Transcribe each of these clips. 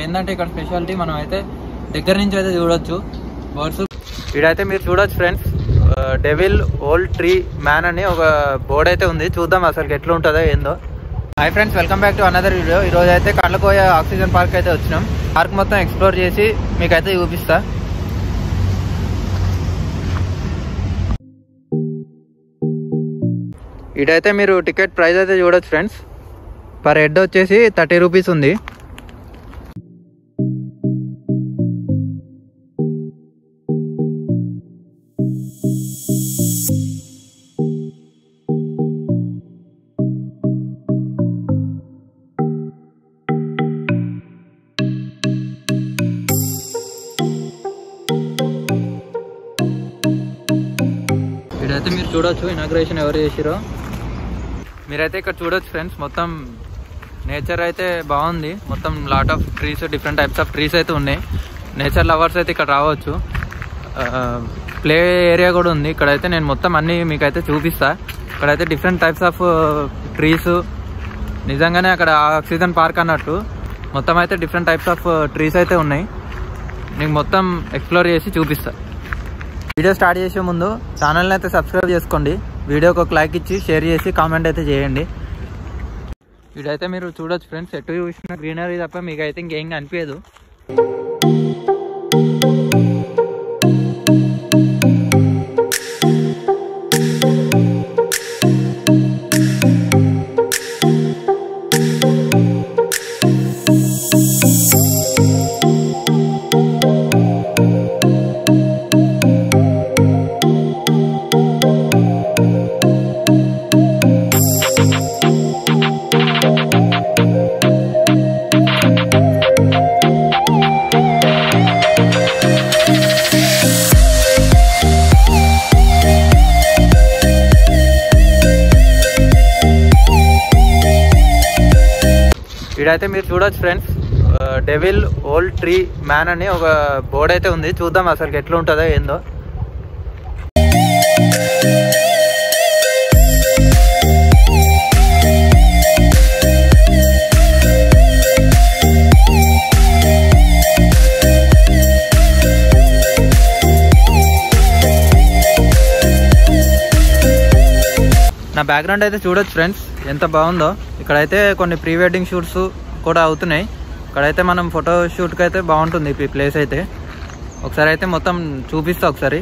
ఏంటంటే ఇక్కడ స్పెషాలిటీ మనం అయితే దగ్గర నుంచి అయితే చూడొచ్చు బర్డ్స్. ఇక్కడైతే మీరు చూడొచ్చు friends, devil old tree man అని ఒక బోర్డ్ అయితే ఉంది. చూద్దాం అసలు ఎట్లా ఉంటుందో ఏందో. Hi friends, welcome back to another video. ఈరోజు అయితే కండ్లకోయ ఆక్సిజన్ పార్క్ అయితే వచ్చినాం. పార్క్ మొత్తం ఎక్స్ప్లోర్ చేసి మీకైతే చూపిస్తా. ఇటైతే మీరు టికెట్ ప్రైస్ అయితే చూడొచ్చు ఫ్రెండ్స్. పర్ హెడ్ వచ్చేసి 30 రూపీస్ ఉంది. ఇదైతే మీరు చూడొచ్చు ఇనాగ్రేషన్ ఎవరు చేసిరో. మీరైతే ఇక్కడ చూడొచ్చు ఫ్రెండ్స్, మొత్తం నేచర్ అయితే బాగుంది. మొత్తం lot of trees, different types of trees అయితే ఉన్నాయి. నేచర్ లవర్స్ అయితే ఇక్కడ రావచ్చు. ప్లే ఏరియా కూడా ఉంది. ఇక్కడైతే నేను మొత్తం అన్నీ మీకైతే చూపిస్తా. ఇక్కడైతే డిఫరెంట్ టైప్స్ ఆఫ్ ట్రీస్, నిజంగానే అక్కడ ఆక్సిజన్ పార్క్ అన్నట్టు మొత్తం అయితే డిఫరెంట్ టైప్స్ ఆఫ్ ట్రీస్ అయితే ఉన్నాయి. నీకు మొత్తం ఎక్స్ప్లోర్ చేసి చూపిస్తా. వీడియో స్టార్ట్ చేసే ముందు ఛానల్ని అయితే సబ్స్క్రైబ్ చేసుకోండి. వీడియోకి ఒక లైక్ ఇచ్చి షేర్ చేసి కామెంట్ అయితే చేయండి. వీడైతే మీరు చూడొచ్చు ఫ్రెండ్స్, ఎటు చూసిన గ్రీనరీ తప్ప మీకు అయితే ఇంకేం కనిపించదు. ఇక్కడైతే మీరు చూడొచ్చు friends, devil old tree man అని ఒక బోర్డ్ అయితే ఉంది. చూద్దాం అసలు ఎట్లా ఉంటుందో ఏందో. నా బ్యాక్గ్రౌండ్ అయితే చూడొచ్చు ఫ్రెండ్స్, ఎంత బాగుందో. ఇక్కడైతే కొన్ని ప్రీ వెడ్డింగ్ షూట్స్ కూడా అవుతున్నాయి. ఇక్కడైతే మనం ఫోటో షూట్కి అయితే బాగుంటుంది ఈ ప్లేస్ అయితే. ఒకసారి అయితే మొత్తం చూపిస్తా ఒకసారి.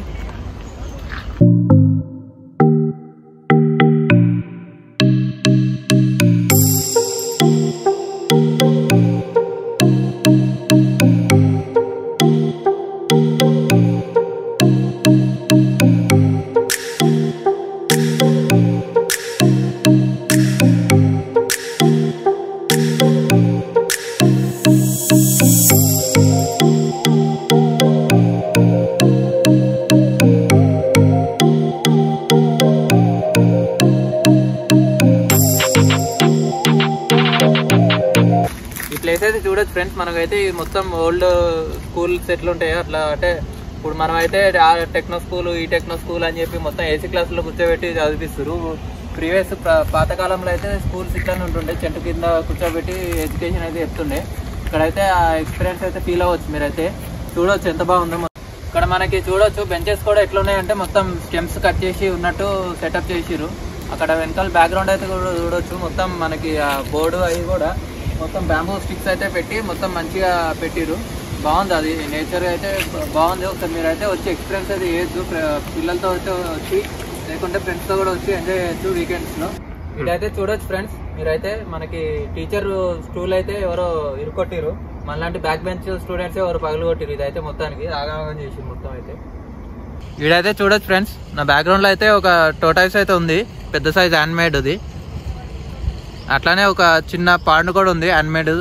ప్లేస్ అయితే చూడొచ్చు ఫ్రెండ్స్, మనకైతే మొత్తం ఓల్డ్ స్కూల్స్ ఎట్లుంటాయో అట్లా. అంటే ఇప్పుడు మనం అయితే టెక్నో స్కూల్, ఈ టెక్నో స్కూల్ అని చెప్పి మొత్తం ఏసీ క్లాసులో కూర్చోబెట్టి చదివిస్తారు. ప్రీవియస్ పాతకాలంలో అయితే స్కూల్స్ ఇట్లానే ఉంటుండే, చెట్టు కింద కూర్చోబెట్టి ఎడ్యుకేషన్ అయితే చెప్తుండే. ఇక్కడైతే ఆ ఎక్స్పీరియన్స్ అయితే ఫీల్ అవ్వచ్చు. మీరైతే చూడొచ్చు ఎంత బాగుందో. ఇక్కడ మనకి చూడొచ్చు బెంచెస్ కూడా ఎట్లున్నాయంటే మొత్తం స్టెమ్స్ కట్ చేసి ఉన్నట్టు సెటప్ చేసిరు. అక్కడ వెనకాల బ్యాక్గ్రౌండ్ అయితే కూడా చూడొచ్చు. మొత్తం మనకి ఆ బోర్డు అవి కూడా మొత్తం బ్యాంబూ స్టిక్స్ అయితే పెట్టి మొత్తం మంచిగా పెట్టిరు. బాగుంది, అది నేచర్ అయితే బాగుంది. ఒకసారి మీరైతే వచ్చి ఎక్స్పీరియన్స్ అయితే చేయొచ్చు. పిల్లలతో అయితే వచ్చి, లేకుంటే ఫ్రెండ్స్తో కూడా వచ్చి ఎంజాయ్ చేయొచ్చు వీకెండ్స్లో. ఇదైతే చూడొచ్చు ఫ్రెండ్స్, మీరైతే మనకి టీచర్ స్టూల్ అయితే ఎవరో ఇరుకొట్టిరు. మనలాంటి బ్యాక్ బెంచ్ స్టూడెంట్స్ ఎవరు పగలు కొట్టిరు. ఇదైతే మొత్తానికి ఆగమాగం చేసి మొత్తం అయితే. ఇదైతే చూడొచ్చు ఫ్రెండ్స్, నా బ్యాక్గ్రౌండ్లో అయితే ఒక టోటాయిస్ అయితే ఉంది, పెద్ద సైజ్ హ్యాండ్మేడ్. అది అట్లానే ఒక చిన్న పాండ్ కూడా ఉంది హ్యాండ్మేడ్.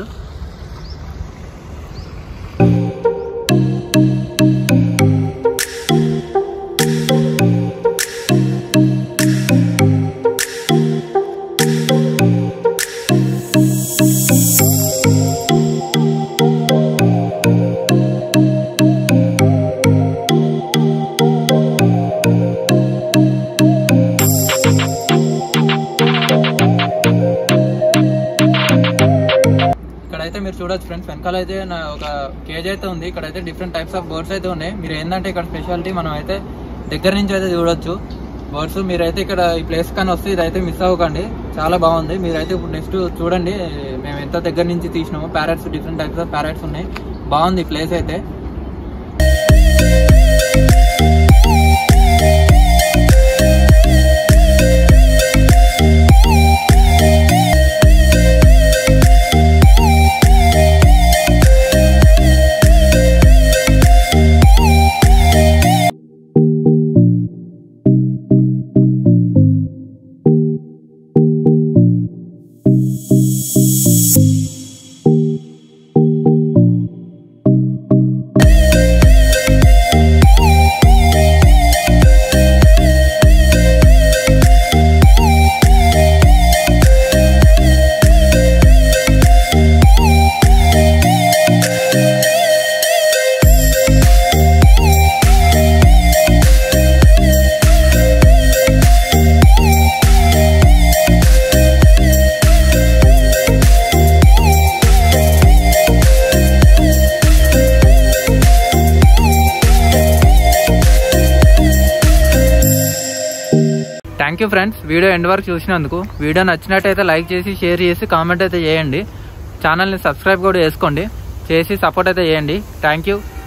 చూడొచ్చు ఫ్రెండ్స్, వెనకాల అయితే ఒక కేజ్ అయితే ఉంది. ఇక్కడ అయితే డిఫరెంట్ టైప్స్ ఆఫ్ బర్డ్స్ అయితే ఉన్నాయి. మీరు ఏంటంటే ఇక్కడ స్పెషాలిటీ మనం అయితే దగ్గర నుంచి అయితే చూడొచ్చు బర్డ్స్. మీరైతే ఇక్కడ ఈ ప్లేస్ కానీ వస్తే ఇదైతే మిస్ అవ్వకండి, చాలా బాగుంది. మీరైతే ఇప్పుడు నెక్స్ట్ చూడండి మేము ఎంత దగ్గర నుంచి తీసినాము. Parrots, different types of parrots ఉన్నాయి, బాగుంది ఈ ప్లేస్ అయితే. Thank you friends, video end వరకు చూసినందుకు. వీడియో నచ్చినట్టయితే లైక్ చేసి, షేర్ చేసి, కామెంట్ అయితే చేయండి. ఛానల్ని సబ్స్క్రైబ్ కూడా చేసుకోండి, చేసి సపోర్ట్ అయితే చేయండి. Thank you.